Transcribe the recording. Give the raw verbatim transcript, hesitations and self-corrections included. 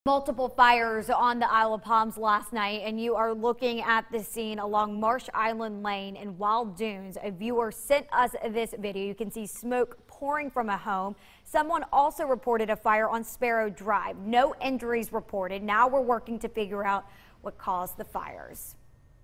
Multiple fires on the Isle of Palms last night, and you are looking at the scene along Marsh Island Lane in Wild Dunes. A viewer sent us this video. You can see smoke pouring from a home. Someone also reported a fire on Sparrow Drive. No injuries reported. Now we're working to figure out what caused the fires.